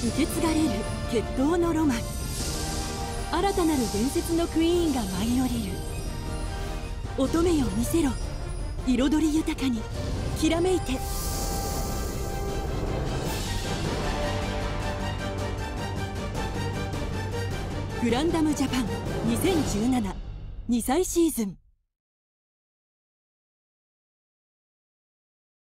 受け継がれる決闘のロマン。新たなる伝説のクイーンが舞い降りる。乙女よ見せろ、彩り豊かにきらめいて。グランダムジャパン2017 2歳シーズン。